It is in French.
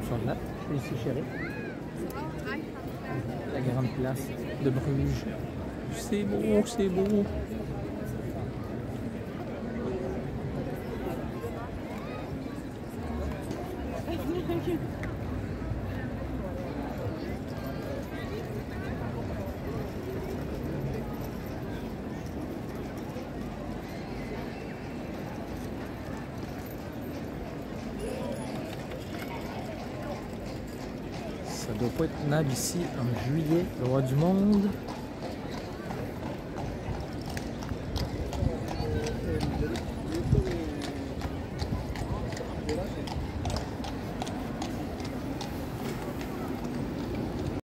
sur le map. Je suis ici, chérie. La grande place de Bruges. C'est beau, c'est beau. Ça doit pas être nable ici en juillet. Il doit y avoir du monde.